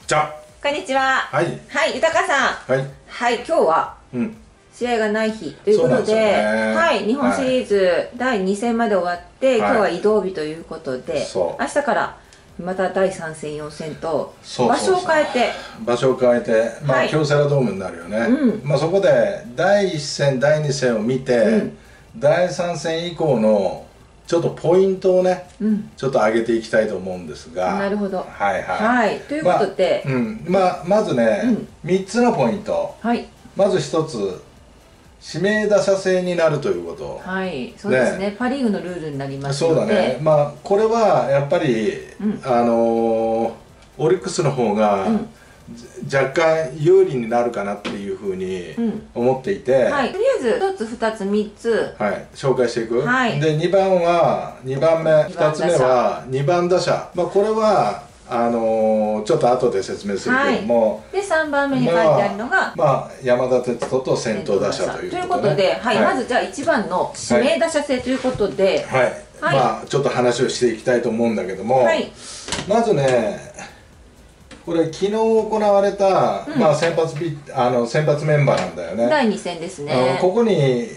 じゃこんにちは。 はい。 はい、豊さん。 はい。 はい、今日は試合がない日ということで、はい、日本シリーズ第2戦まで終わって、今日は移動日ということで、明日からまた第3戦、4戦と場所を変えて、 まあ京セラドームになるよね。まあそこで第1戦、第2戦を見て、第3戦以降のちょっとポイントをね、ちょっと上げていきたいと思うんですが。 なるほど。 はいはい。 ということで、 まずね、3つのポイント。まず1つ、指名打者制になるということ。 はい、そうですね。パ・リーグのルールになりますので。 そうだね。まあこれはやっぱりオリックスの方が若干有利になるかなっていうふうに思っていて、とりあえず1つ2つ3つ紹介していく。で2番目2つ目は2番打者。まあこれはちょっと後で説明するけども、 で3番目に書いてあるのが山田哲人と先頭打者ということで、 まずじゃあ1番の指名打者制ということで、 まあちょっと話をしていきたいと思うんだけども、まずね、これ昨日行われた先発メンバーなんだよね。 第2戦ですね。 ここに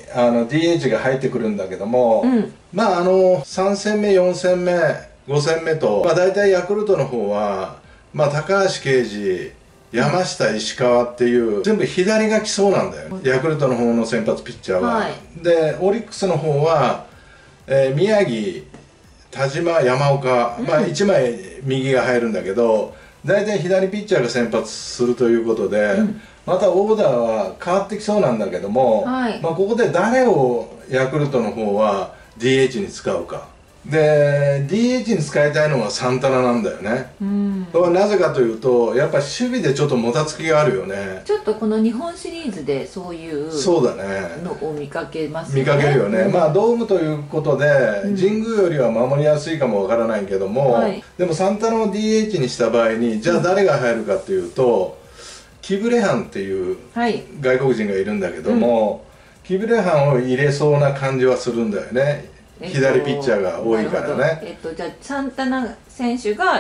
DH が入ってくるんだけども、まあ3戦目4戦目5戦目と、大体ヤクルトの方は、高橋奎二、山下、石川っていう全部左が来そうなんだよね、ヤクルトの方の先発ピッチャーは。でオリックスの方は、宮城、田島、山岡、1枚右が入るんだけど、大体左ピッチャーが先発するということで、またオーダーは変わってきそうなんだけども、ここで誰をヤクルトの方は DH に使うか。で DH に使いたいのはサンタナなんだよね。これはなぜかというと、やっぱり守備でちょっともたつきがあるよね。 ちょっとこの日本シリーズでそういうのを見かけますね。 見かけるよね。ドームということで神宮よりは守りやすいかもわからないけども、でもサンタナを DH にした場合にじゃあ誰が入るかっていうと、キブレハンっていう外国人がいるんだけども、キブレハンを入れそうな感じはするんだよね。左ピッチャーが多いからね。 じゃあサンタナ選手が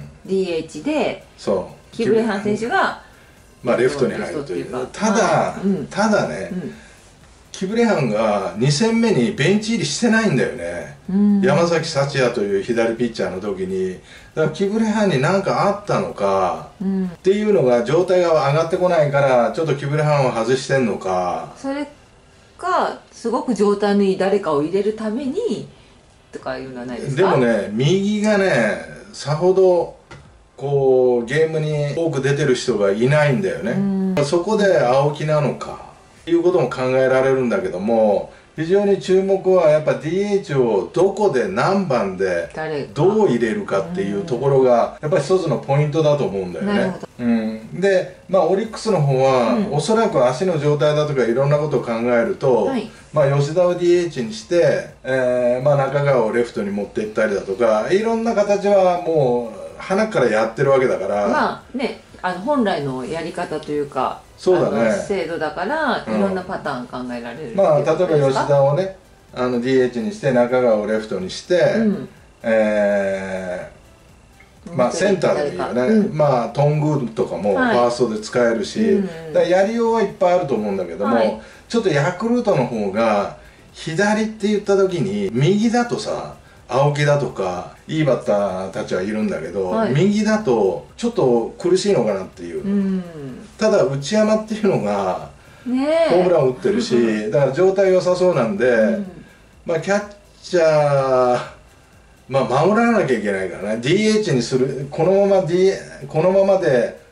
DH で、キブレハン選手がレフトに入るという。ただね、キブレハンが2戦目にベンチ入りしてないんだよね。山崎福也という左ピッチャーの時に、だからキブレハンに何かあったのかっていうのが、状態が上がってこないからちょっとキブレハンを外してんのか。 それがすごく状態のいい誰かを入れるためにとかいうのはないですか？ でもね、右がねさほどこうゲームに多く出てる人がいないんだよね。そこで青木なのかっていうことも考えられるんだけども、非常に注目はやっぱ DH をどこで何番でどう入れるかっていうところがやっぱり一つのポイントだと思うんだよね。でオリックスの方はおそらく足の状態だとかいろんなことを考えると、吉田を DH にして、中川をレフトに持っていったりだとか、いろんな形はもう鼻からやってるわけだから、 本来のやり方というか、制度だからいろんなパターン考えられる。例えば吉田をねDH にして中川をレフトにして、センターでいいよね。トングとかもファーストで使えるし、やりようはいっぱいあると思うんだけども、ちょっとヤクルトの方が左って言った時に、右だとさ青木だとかいいバッターたちはいるんだけど、右だとちょっと苦しいのかなっていう。ただ内山っていうのがホームランを打ってるし、だから状態良さそうなんで、キャッチャー守らなきゃいけないからね。 DH にする、このままで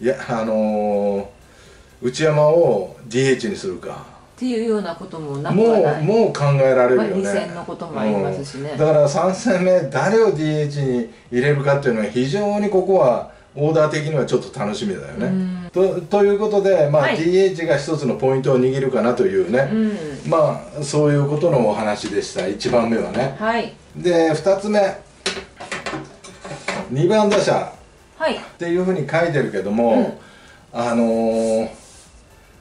内山を DH にするかっていうようなこともなくはない。 もう考えられるよね。 2戦のこともありますしね。 だから3戦目誰を DH に入れるかっていうのは非常にここはオーダー的にはちょっと楽しみだよね。ということで、DH が一つのポイントを握るかなというね、そういうことのお話でした。1番目はね。で2つ目、2番打者っていうふうに書いてるけども、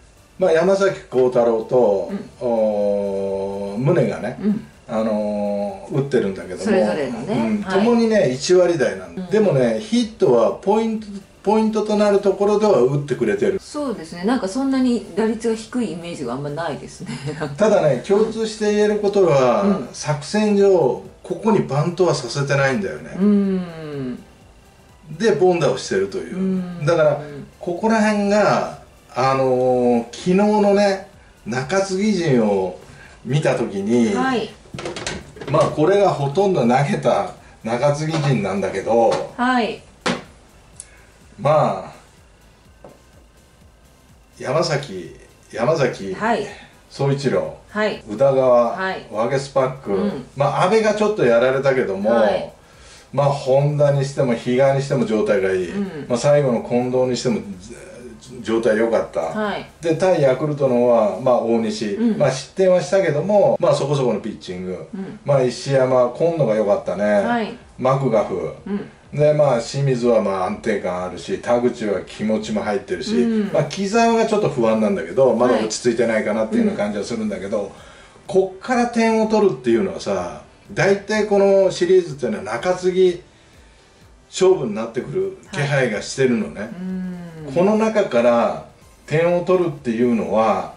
山崎幸太郎と宗がね、 打ってるんだけども、 それぞれのね、 共にね1割台なんで、でもねヒットはポイントとなるところでは打ってくれてる。 そうですね、なんかそんなに打率が低いイメージがあんまないですね。 ただね共通して言えることは、作戦上ここにバントはさせてないんだよね。で凡打をしてるという、だからここら辺が昨日のね中継ぎ陣を見た時に、まあこれがほとんど投げた中継ぎ陣なんだけど、まあ山崎総一郎、宇田川、ワゲスパック、まあ阿部がちょっとやられたけども、まあ本田にしても比嘉にしても状態がいい、まあ最後の近藤にしても状態良かった、で対ヤクルトのは、まあ、大西、まあ失点はしたけども、まあそこそこのピッチング、まあ石山今野が良かったね、マクガフ、でまあ清水はまあ安定感あるし、田口は気持ちも入ってるし、まあ木澤がちょっと不安なんだけど、まだ落ち着いてないかなっていうような感じはするんだけど、こっから点を取るっていうのはさ、大体このシリーズっていうのは中継ぎ勝負になってくる気配がしてるのね。この中から点を取るっていうのは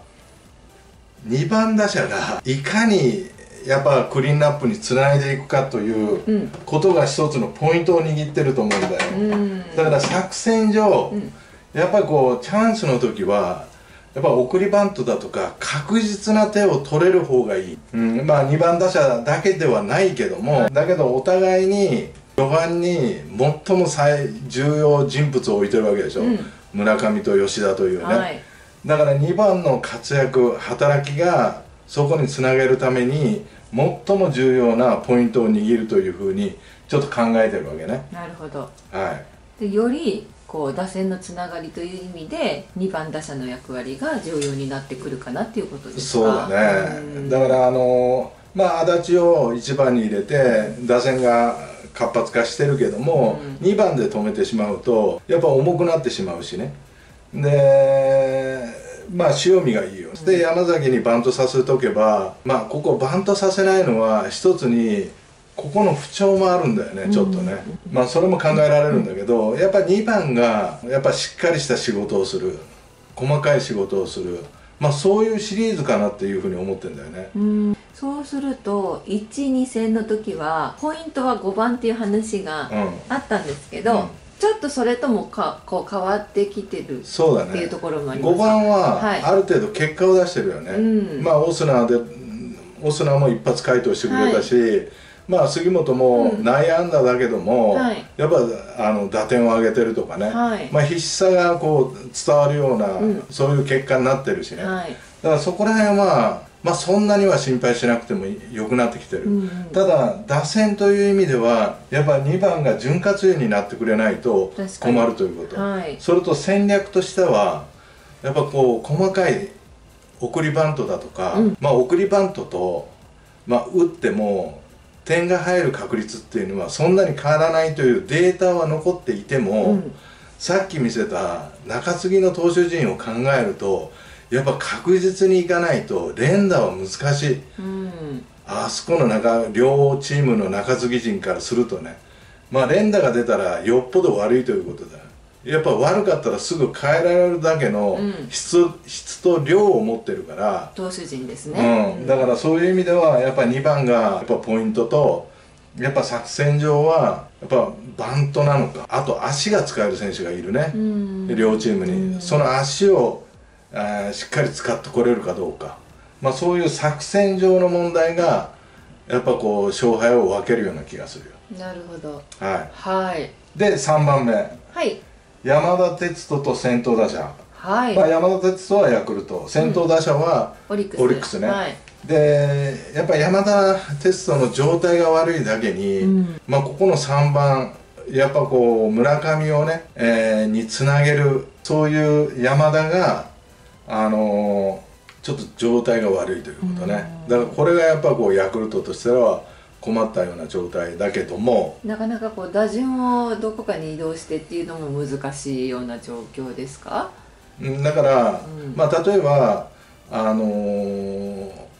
2番打者がいかにやっぱクリーンナップにつないでいくかということが一つのポイントを握ってると思うんだよ。だから作戦上、やっぱりこうチャンスの時はやっぱ送りバントだとか確実な手を取れる方がいい、まあ2番打者だけではないけども、だけどお互いに序盤に最も最重要人物を置いてるわけでしょ、村上と吉田というね、だから2番の活躍働きがそこにつなげるために最も重要なポイントを握るというふうにちょっと考えてるわけね。 なるほど。でよりこう打線のつながりという意味で2番打者の役割が重要になってくるかなっていうことですか。 そうだね。だからまあ足立を1番に入れて打線が活発化してるけども、2番で止めてしまうとやっぱ重くなってしまうしね。でまあ塩見がいいよ。で山崎にバントさせとけば、まあここバントさせないのは一つにここの不調もあるんだよね、ちょっとね。まあそれも考えられるんだけど、やっぱ2番がやっぱしっかりした仕事をする、細かい仕事をする、まあそういうシリーズかなっていうふうに思ってんだよね。 そうすると 1,2 戦の時はポイントは5番っていう話があったんですけど、ちょっとそれともこう変わってきてるっていうところもありますか。 5番はある程度結果を出してるよね。まあオスナも一発回答してくれたし、まあ杉本も内野安打だけども、やっぱ打点を上げてるとかね、まあ必死さがこう伝わるような、そういう結果になってるしね。だからそこら辺はまあそんなには心配しなくても良くなってきてる。ただ打線という意味ではやっぱ2番が潤滑油になってくれないと困るということ、それと戦略としてはやっぱこう細かい送りバントだとか、まあ送りバントと、まあ、打っても点が入る確率っていうのはそんなに変わらないというデータは残っていても、さっき見せた中継ぎの投手陣を考えるとやっぱ確実にいかないと連打は難しい、あそこの両チームの中継ぎ陣からするとね、まあ連打が出たらよっぽど悪いということだ。やっぱ悪かったらすぐ変えられるだけの質と量を持ってるから投手陣ですね、 だからそういう意味ではやっぱ2番がやっぱポイントと、やっぱ作戦上はやっぱバントなのか、あと足が使える選手がいるね、両チームに。その足をしっかり使ってこれるかどうか、まあそういう作戦上の問題がやっぱこう勝敗を分けるような気がするよ。 なるほど。 で3番目、山田哲人と先頭打者、まあ山田哲人はヤクルト、先頭打者はオリックスね。でやっぱ山田哲人の状態が悪いだけに、まあここの3番やっぱこう村上をね、につなげる、そういう山田がちょっと状態が悪いということね。だからこれがやっぱこうヤクルトとしては困ったような状態だけども、 なかなかこう打順をどこかに移動してっていうのも難しいような状況ですか。 だから、まあ例えばオ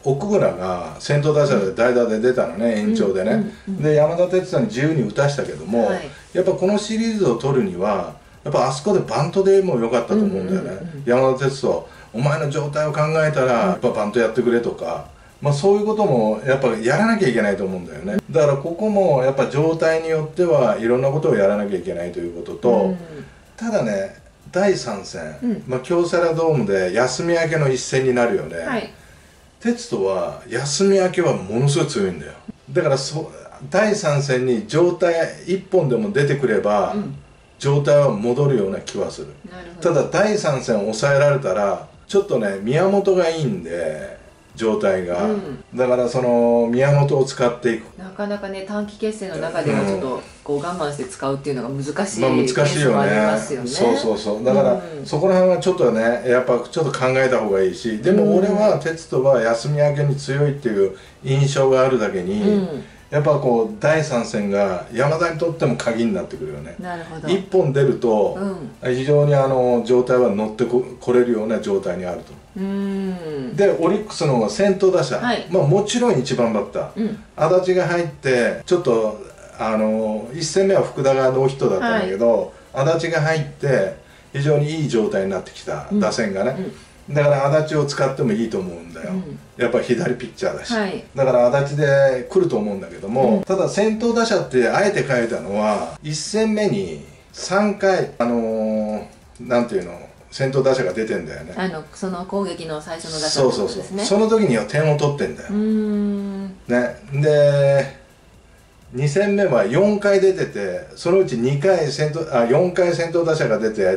奥村が先頭打者で代打で出たのね、延長でね。で山田哲人に自由に打たしたけども、やっぱこのシリーズを取るにはやっぱあそこでバントでも良かったと思うんだよね。山田哲人、お前の状態を考えたらやっぱバントやってくれとか、まあそういうこともやっぱやらなきゃいけないと思うんだよね。だからここもやっぱ状態によってはいろんなことをやらなきゃいけないということと、ただね、第3戦、まあ京セラドームで休み明けの一戦になるよね。哲人は休み明けはものすごい強いんだよ。だから第3戦に状態1本でも出てくれば、状態は戻るような気はする。ただ第3戦抑えられたらちょっとね、宮本がいいんで状態が、だからその宮本を使っていく。 なかなかね、短期決戦の中ではちょっとこう我慢して使うっていうのが難しいケ難しいよね。そうそうそう。だから、そこら辺はちょっとね、やっぱちょっと考えた方がいいし、でも俺は哲人は休み明けに強いっていう印象があるだけに、やっぱこう第3戦が山田にとっても鍵になってくるよね。 なるほど。 1本出ると、非常に状態は乗ってこれるような状態にあると。でオリックスの先頭打者、まあもちろん1番バッター、足立が入ってちょっと1戦目は福田がノーヒットだったんだけど、足立が入って非常にいい状態になってきた、打線がね。だから足立を使ってもいいと思うんだよ、やっぱり左ピッチャーだし、だから足立で来ると思うんだけども、ただ先頭打者ってあえて書いたのは1戦目に3回なんていうの、先頭打者が出てんだよね。 その攻撃の最初の打者ですね。 そうそうそう。その時には点を取ってんだよ。ね、で2戦目は4回出てて、そのうち4回先頭打者が出て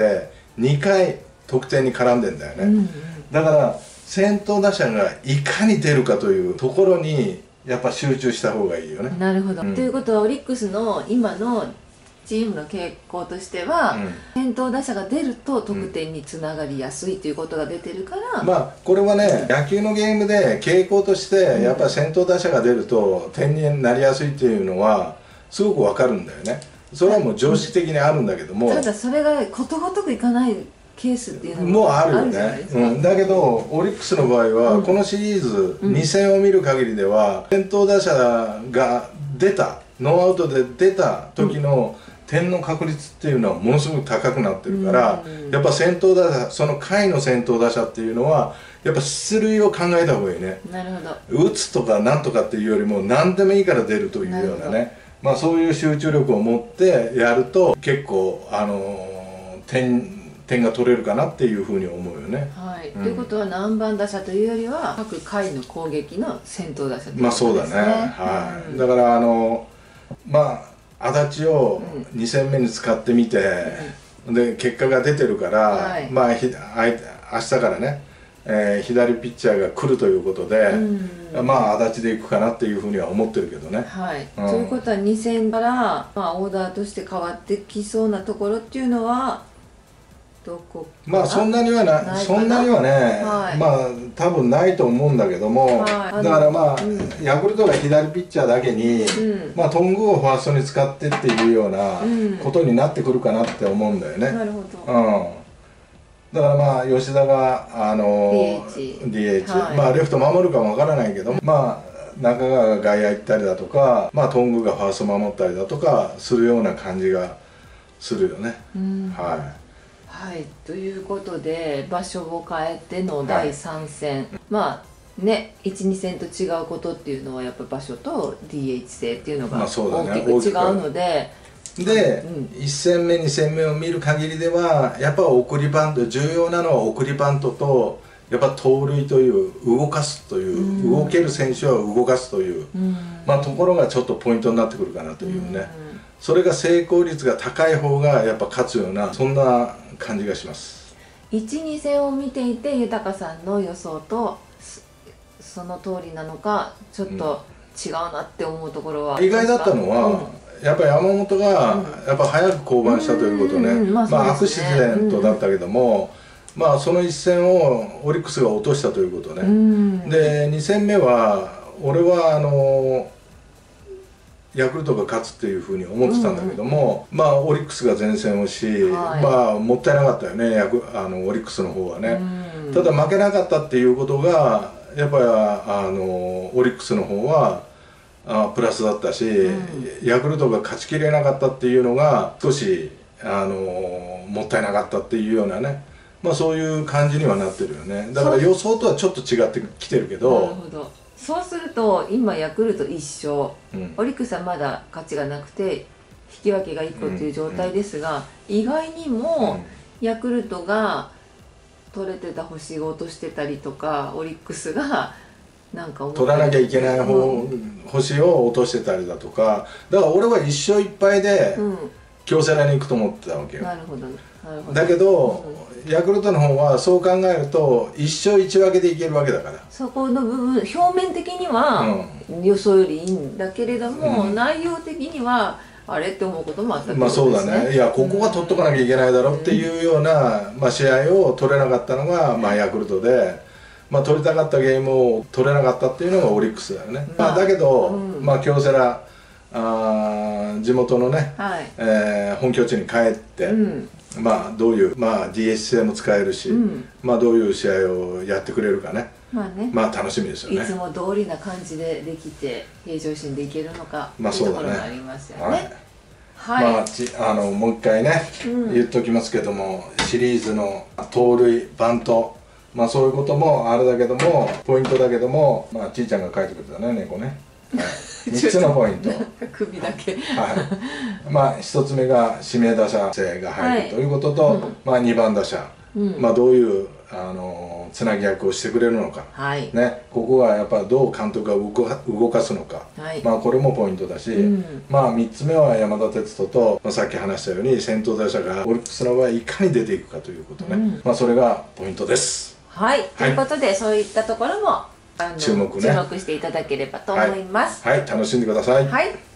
2回得点に絡んでんだよね。だから先頭打者がいかに出るかというところにやっぱ集中した方がいいよね。 なるほど。ということはオリックスの今のチームの傾向としては、先頭打者が出ると得点につながりやすいということが出てるから、 まあこれはね、野球のゲームで傾向としてやっぱり先頭打者が出ると点になりやすいっていうのはすごくわかるんだよね。それはもう常識的にあるんだけども、 ただそれがことごとくいかないケースっていうのもあるよね。だけどオリックスの場合はこのシリーズ2戦を見る限りでは、先頭打者が出た、ノーアウトで出た時の点の確率っていうのはものすごく高くなってるから、やっぱ先頭打者、その回の先頭打者っていうのはやっぱ出塁を考えた方がいいね。 なるほど。 打つとかなんとかっていうよりも何でもいいから出るというようなね、まあそういう集中力を持ってやると結構点が取れるかなっていうふうに思うよね。 ということは何番打者というよりは各回の攻撃の先頭打者ということですね。 まあそうだね。だからまあ足立を2戦目に使ってみて、で結果が出てるから、まあ明日からね、左ピッチャーが来るということで、まあ足立でいくかなっていうふうには思ってるけどね。 ということは2戦から、まあ、オーダーとして変わってきそうなところっていうのはどこかな。 まあそんなにはね、まあ多分ないと思うんだけども、だからまあヤクルトが左ピッチャーだけに、まあ頓宮をファーストに使ってっていうようなことになってくるかなって思うんだよね。 なるほど。 だからまあ吉田がDH、まあレフト守るかもわからないけど、まあ中川が外野行ったりだとか、まあ頓宮がファースト守ったりだとかするような感じがするよね。 ということで場所を変えての第3戦、まあね、1,2 戦と違うことっていうのはやっぱ場所と DH 制っていうのが大きく違うので、 1戦目2戦目を見る限りではやっぱ送りバント、重要なのは送りバントとやっぱ盗塁という動かすという、動ける選手は動かすという、まあところがちょっとポイントになってくるかなというね、それが成功率が高い方がやっぱ勝つような、そんな感じがします。 1、2戦を見ていて豊さんの予想とその通りなのかちょっと違うなって思うところは、 意外だったのは、やっぱり山本がやっぱ早く降板したということね、まあアクシデントだったけども、まあその一戦をオリックスが落としたということね。で2戦目は俺はヤクルトが勝つっていうふうに思ってたんだけども、まあオリックスが善戦をし、まあもったいなかったよね、オリックスの方はね。ただ負けなかったっていうことがやっぱりオリックスの方はプラスだったし、ヤクルトが勝ちきれなかったっていうのが少しもったいなかったっていうようなね、そういう感じにはなってるよね。だから予想とはちょっと違ってきてるけど。 なるほど。そうすると今ヤクルト1勝、オリックスはまだ勝ちがなくて引き分けが1個という状態ですが、意外にもヤクルトが取れてた星を落としてたりとか、オリックスがなんか取らなきゃいけない星を落としてたりだとか、だから俺は1勝1敗で京セラに行くと思ってたわけよ。 なるほど、なるほど。 だけど、ヤクルトの方はそう考えると1勝1分けでいけるわけだから、 そこの部分表面的には予想よりいいんだけれども、内容的にはあれって思うこともあったってことですね。 そうだね。いや、ここは取っとかなきゃいけないだろうっていうような、試合を取れなかったのが、ヤクルトで、取りたかったゲームを取れなかったっていうのがオリックスだよね。だけど、京セラ地元のね、本拠地に帰って、どういう、DH 制も使えるし、どういう試合をやってくれるかね、楽しみですよね。 いつも通りな感じでできて平常心でいけるのかというところがありますよね。 もう一回ね、言っときますけども、シリーズの盗塁バント、そういうこともあれだけどもポイントだけども、ちいちゃんが書いてくれたね、猫ね。3つのポイント。 首だけ。 1つ目が指名打者制が入るということと、2番打者、どういうつなぎ役をしてくれるのか、ね、ここがやっぱどう監督が動かすのか、これもポイントだし、3つ目は山田哲人と、さっき話したように先頭打者がオリックスの場合いかに出ていくかということね、それがポイントです。 ということで、そういったところも注目していただければと思います。 楽しんでください。